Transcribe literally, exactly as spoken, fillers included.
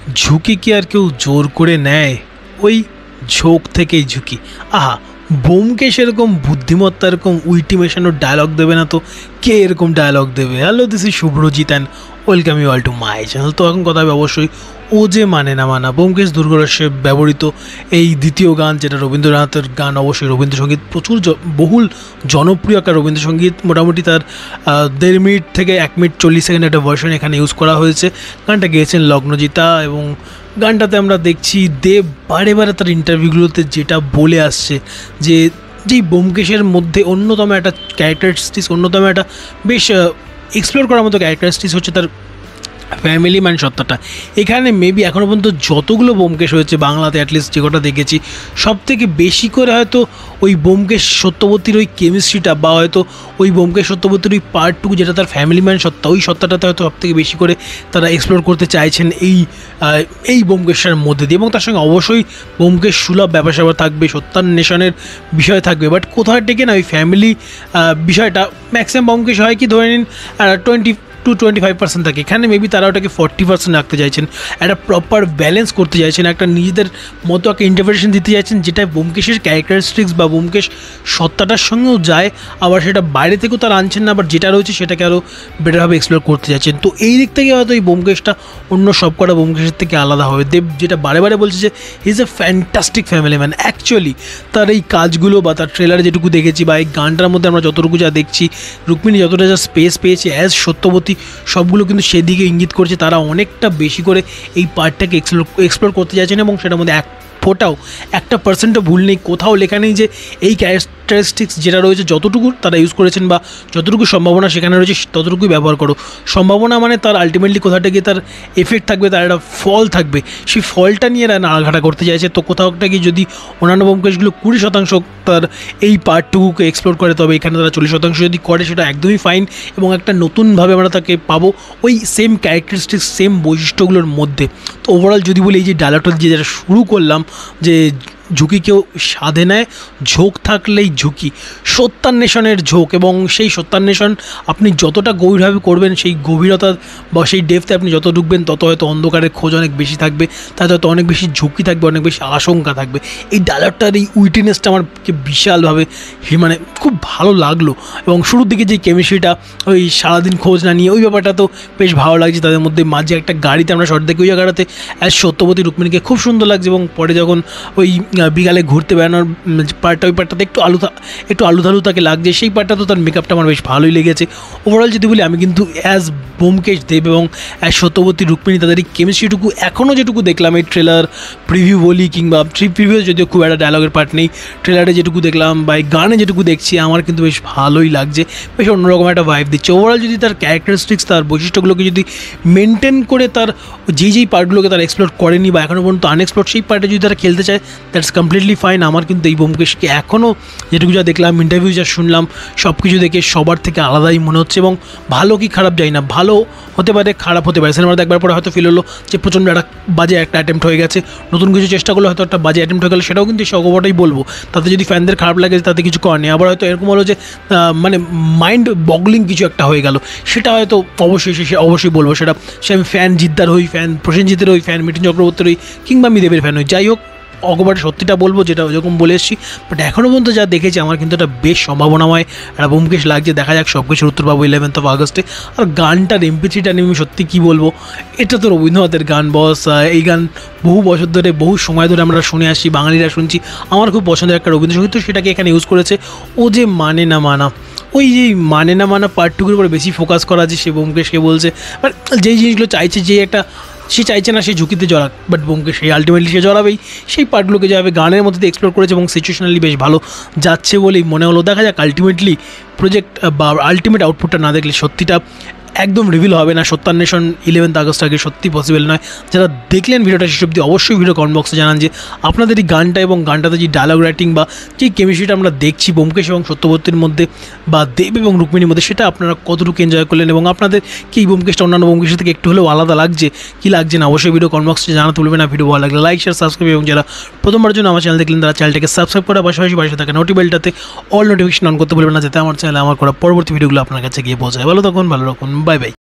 ঝুঁকি কি আর কেউ জোর করে নেয়? ওই ঝোঁক থেকেই ঝুঁকি। আহা, ব্যোমকেশ এরকম বুদ্ধিমত্তা এরকম উইটি মেশানোর ডায়লগ দেবে না তো কে এরকম ডায়লগ দেবে? Hello, this is Shubhrajit and welcome you all to my channel. তো এখন কথা হবে অবশ্যই ও যে মানে না মানা ব্যোমকেশ দুর্গরস্যে ব্যবহৃত এই দ্বিতীয় গান, যেটা রবীন্দ্রনাথের গান। অবশ্যই রবীন্দ্রসঙ্গীত প্রচুর বহুল জনপ্রিয় একটা রবীন্দ্রসঙ্গীত। মোটামুটি তার দেড় মিনিট থেকে এক মিনিট চল্লিশ সেকেন্ড একটা ভার্সন এখানে ইউজ করা হয়েছে। গানটা গেয়েছেন লগ্নজিতা এবং গানটাতে আমরা দেখছি দেব বারে বারে তার ইন্টারভিউগুলোতে যেটা বলে আসছে যে যেই ব্যোমকেশের মধ্যে অন্যতম একটা ক্যারেক্টারিস্টিক্স, অন্যতম একটা বেশ এক্সপ্লোর করার মতো ক্যারেক্টারিস্টিক্স হচ্ছে তার ফ্যামিলি ম্যান সত্তাটা। এখানে মেবি এখনও পর্যন্ত যতগুলো ব্যোমকেশ হয়েছে বাংলাতে অ্যাটলিস্ট যে কটা দেখেছি, সব থেকে বেশি করে হয়তো ওই ব্যোমকেশ সত্যবতীর ওই কেমিস্ট্রিটা বা হয়তো ওই ব্যোমকেশ সত্যবতীর ওই পার্টটুকু যেটা তার ফ্যামিলি ম্যান সত্তা, ওই সত্তাটাতে হয়তো সব থেকে বেশি করে তারা এক্সপ্লোর করতে চাইছেন এই এই ব্যোমকেশের মধ্যে দিয়ে। এবং তার সঙ্গে অবশ্যই ব্যোমকেশ সুলভ ব্যাপার স্যাপার থাকবে, সত্যান্বেষণের বিষয় থাকবে, বাট কোথাও থেকে না ওই ফ্যামিলি বিষয়টা ম্যাক্সিমাম ব্যোমকেশ হয় কি ধরে নিন twenty to twenty five percent থাকে, এখানে মেবি তারা ওটাকে ফর্টি পার্সেন্ট রাখতে চাইছেন, একটা প্রপার ব্যালেন্স করতে চাইছেন, একটা নিজেদের মতো একটা ইন্টারপ্রিটেশন দিতে চাইছেন যেটা ব্যোমকেশের ক্যারেক্টারিস্টিক্স বা ব্যোমকেশ সত্তাটার সঙ্গেও যায়, আবার সেটা বাইরে থেকেও তারা আনছেন না, আবার যেটা রয়েছে সেটাকে আরও বেটারভাবে এক্সপ্লোর করতে চাইছেন। তো এই দিক থেকে হয়তো এই ব্যোমকেশটা অন্য সব কটা ব্যোমকেশের থেকে আলাদা হবে। দেব যেটা বারে বারে বলছে যে he is a fantastic family man. Actually তার এই কাজগুলো বা তার ট্রেলারে যেটুকু দেখেছি বা এই গানটার মধ্যে আমরা যতটুকু যা দেখছি, রুক্মিণী যতটা যা স্পেস পেয়েছে অ্যাজ সত্যবতী, সবগুলো কিন্তু সেদিকে ইঙ্গিত করছে তারা অনেকটা বেশি করে এই পার্টটাকে এক্সপ্লোর এক্সপ্লোর করতে চাইছেন। এবং সেটার মধ্যে এক ফোটাও একটা পার্সেন্টও ভুল নেই, কোথাও লেখা নেই যে এই ক্যারেক্টারিস্টিক্স যেটা রয়েছে যতটুকু তারা ইউজ করেছেন বা যতটুকু সম্ভাবনা সেখানে রয়েছে ততটুকুই ব্যবহার করো। সম্ভাবনা মানে তার আলটিমেটলি কোথাটা গিয়ে তার এফেক্ট থাকবে, তার একটা ফল থাকবে, সেই ফলটা নিয়ে এরা নাড়াঘাটা করতে চাইছে। তো কোথাও একটা গিয়ে যদি অন্যান্য ব্যোমকেশগুলো কুড়ি শতাংশ তার এই পার্টটুকুকে এক্সপ্লোর করে, তবে এখানে তারা চল্লিশ শতাংশ যদি করে সেটা একদমই ফাইন এবং একটা নতুনভাবে আমরা তাকে পাবো ওই সেম ক্যারেক্টারিস্টিক্স সেম বৈশিষ্ট্যগুলোর মধ্যে। তো ওভারঅল যদি বলি এই যে ডায়লগটা যে যেটা শুরু করলাম যে ঝুঁকি কেউ সাধে নেয়, ঝোঁক থাকলেই ঝুঁকি, সত্যান্বেষণের ঝোঁক, এবং সেই সত্যান্বেষণ আপনি যতটা গভীরভাবে করবেন সেই গভীরতা বা সেই ডেপথে আপনি যত ঢুকবেন তত হয়তো অন্ধকারের খোঁজ অনেক বেশি থাকবে, তাতে হয়তো অনেক বেশি ঝুঁকি থাকবে, অনেক বেশি আশঙ্কা থাকবে। এই ডায়লগটার এই উইটিনেসটা আমাকে বিশালভাবে মানে খুব ভালো লাগলো। এবং শুরুর দিকে যে কেমিস্ট্রিটা ওই সারাদিন খোঁজ না নিয়ে ওই ব্যাপারটা তো বেশ ভালো লাগছে। তাদের মধ্যে মাঝে একটা গাড়িতে আমরা শর্ট দেখি, ওই জায়গাটাতে অ্যাজ সত্যবতী রুক্মিণীকে খুব সুন্দর লাগছে। এবং পরে যখন ওই বিকালে ঘুরতে বেড়ানোর পার্টটা, ওই পার্টটাতে একটু আলু একটু আলুথালু তাকে লাগছে, সেই পার্টটা তো তার মেকআপটা আমার বেশ ভালোই লেগেছে। ওভারঅল যদি বলি আমি কিন্তু অ্যাজ ব্যোমকেশ দেব এবং অ্যাজ সত্যবতী রুক্মিণী তাদের এই কেমিস্ট্রিটুকু এখনও যেটুকু দেখলাম এই ট্রেলার প্রিভিউ বলি কিংবা ট্রি প্রিভিউ, যদিও খুব একটা ডায়লগের পার্ট নেই, ট্রেলারে যেটুকু দেখলাম বা এই গানে যেটুকু দেখছি আমার কিন্তু বেশ ভালোই লাগছে, বেশ অন্যরকম একটা ভাইব দিচ্ছে। ওভারঅল যদি তার ক্যারেক্টারিস্টিক্স তার বৈশিষ্ট্যগুলোকে যদি মেনটেন করে তার যেই যেই পার্টগুলোকে তারা এক্সপ্লোর করেনি বা এখনও পর্যন্ত আনএক্সপ্লোর সেই পার্টে যদি তারা খেলতে চায় দ্যাটস কমপ্লিটলি ফাইন। আমার কিন্তু এই ব্যোমকেশকে এখনও যেটুকু যা দেখলাম, ইন্টারভিউ যা শুনলাম, সব কিছু দেখে সবার থেকে আলাদাই মনে হচ্ছে। এবং ভালো কি খারাপ যাই না, ভালো হতে পারে খারাপ হতে পারে, সিনেমাটা দেখবার পরে হয়তো ফিল হলো যে প্রচণ্ড একটা বাজে একটা অ্যাটেম্প্ট হয়ে গেছে, নতুন কিছু চেষ্টা করলে হয়তো একটা বাজে অ্যাটেম্প্ট হয়ে গেলো, সেটাও কিন্তু সে অগবটাই বলবো। তাতে যদি ফ্যানদের খারাপ লাগে তাতে কিছু করার নেই। আবার হয়তো এরকম হলো যে মানে মাইন্ড বগলিং কিছু একটা হয়ে গেল, সেটা হয়তো অবশ্যই সে অবশ্যই বলবো, সেটা সে আমি ফ্যান জিদ্দার হই, ফ্যান প্রসেনজিতের হই, ফ্যান মিঠুন চক্রবর্তীর হই, কিংবা আমি দেবের ফ্যান হই, যাই হোক অকবারে সত্যিটা বলবো যেটা যেরকম বলে এসেছি। বাট এখনও পর্যন্ত যা দেখেছি আমার কিন্তু একটা বেশ সম্ভাবনাময় একটা ব্যোমকেশ লাগছে। দেখা যাক সব কিছুর উত্তর পাবো ইলেভেন্থ অফ আগস্টে। আর গানটার এমপি থ্রিটা নিয়ে আমি সত্যি কী বলবো, এটা তো রবীন্দ্রনাথের গান বস, এই গান বহু বছর ধরে বহু সময় ধরে আমরা শুনে আসছি, বাঙালিরা শুনছি, আমার খুব পছন্দের একটা রবীন্দ্রসঙ্গীত, সেটাকে এখানে ইউজ করেছে। ও যে মানে না মানা, ওই যে মানে না মানা পার্টটুকুর উপরে বেশি ফোকাস করা আছে, সে ব্যোমকেশকে বলছে বাট যেই জিনিসগুলো চাইছে, যে একটা সে চাইছে না সে ঝুঁকিতে জড়াক, বাট ব্যোমকেশ সেই আলটিমেটলি সে জড়াবেই, সেই পার্টগুলোকে যেভাবে গানের মধ্যে দিয়ে এক্সপ্লোর করেছে এবং সিচুয়েশনালি বেশ ভালো যাচ্ছে বলেই মনে হলো। দেখা যাক আলটিমেটলি প্রজেক্ট বা আলটিমেট আউটপুটটা না দেখলে সত্যিটা একদম রিভিল হবে না। সত্যান্বেষণ ইলেভেন্থ আগস্ট আগে সত্যি পসিবল নয়। যারা দেখলেন ভিডিওটা শেষ অবধি অবশ্যই ভিডিও কমেন্ট বক্সে জানান যে আপনাদের এই গানটা এবং গানটাতে যে ডায়লগ রাইটিং বা যে কেমিস্ট্রিটা আমরা দেখছি ব্যোমকেশ এবং সত্যবতীর মধ্যে বা দেব এবং রুক্মিণীর মধ্যে, সেটা আপনারা কতটুকু এনজয় করলেন এবং আপনাদের কি এই ব্যোমকেশটা অন্যান্য ব্যোমকেশের থেকে একটু হলেও আলাদা লাগছে কি লাগছে না অবশ্যই ভিডিও কমেন্ট বক্সে জানাতে ভুলবেন না। ভিডিও ভালো লাগলে লাইক শেয়ার সাবস্ক্রাইব, এবং যারা প্রথমবার জন্য আমার চ্যানেল দেখলেন তারা চ্যানেলটাকে সাবস্ক্রাইব করার পাশাপাশি পাশে থাকা নোটিবেলটাতে অল নোটিফিকেশন অন করতে ভুলবেন না, যাতে আমার চ্যানেলে আমার করা পরবর্তী ভিডিওগুলো আপনার কাছে গিয়ে পৌঁছায়। ভালো তখন ভালো রাখুন, বাই বাই।